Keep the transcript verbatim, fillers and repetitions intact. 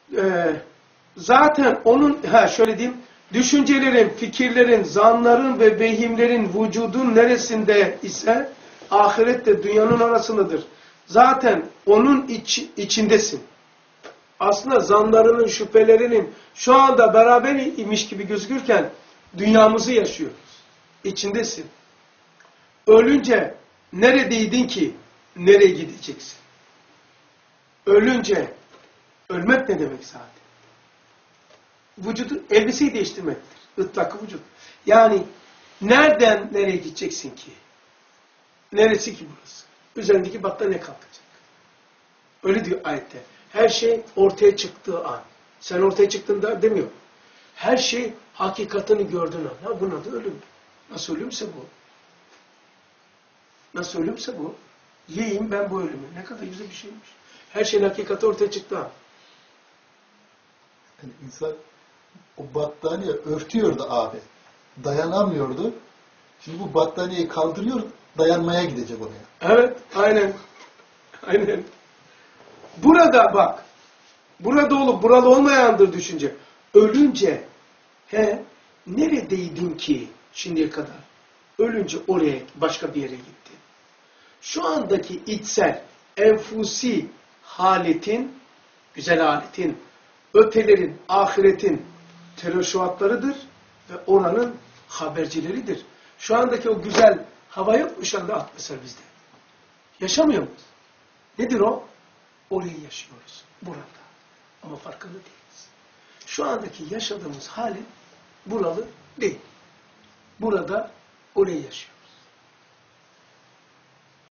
e, zaten onun, ha şöyle diyeyim, düşüncelerin, fikirlerin, zanların ve vehimlerin vücudun neresinde ise ahiret de dünyanın arasındadır. Zaten onun iç, içindesin. Aslında zanlarının, şüphelerinin şu anda beraber imiş gibi gözükürken dünyamızı yaşıyoruz. İçindesin. Ölünce neredeydin ki nereye gideceksin? Ölünce, ölmek ne demek zaten? Vücudu, elbiseyi değiştirmektir. Itlak vücut. Yani nereden nereye gideceksin ki? Neresi ki burası? Üzerindeki battaniye kalkacak. Öyle diyor ayette. Her şey ortaya çıktığı an. Sen ortaya çıktığında demiyor. Her şey hakikatini gördüğün an. Ha, bunun adı ölüm. Nasıl ölümse bu. Nasıl ölümse bu. Yiyeyim ben bu ölümü. Ne kadar güzel bir şeymiş. Her şeyin hakikati ortaya çıktı an. Yani insan o battaniye örtüyordu abi. Dayanamıyordu. Şimdi bu battaniyeyi kaldırıyor, dayanmaya gidecek oraya. Evet, aynen. Aynen. Burada bak, burada olup buralı olmayandır düşünce. Ölünce, he, neredeydin ki şimdiye kadar? Ölünce oraya, başka bir yere gitti. Şu andaki içsel, enfusi haletin, güzel haletin, ötelerin, ahiretin tereşuatlarıdır ve oranın habercileridir. Şu andaki o güzel hava yok mu şu anda atmosfer bizde? Yaşamıyor muyuz? Nedir o? Orayı yaşıyoruz. Burada. Ama farkında değiliz. Şu andaki yaşadığımız hali buralı değil. Burada orayı yaşıyor.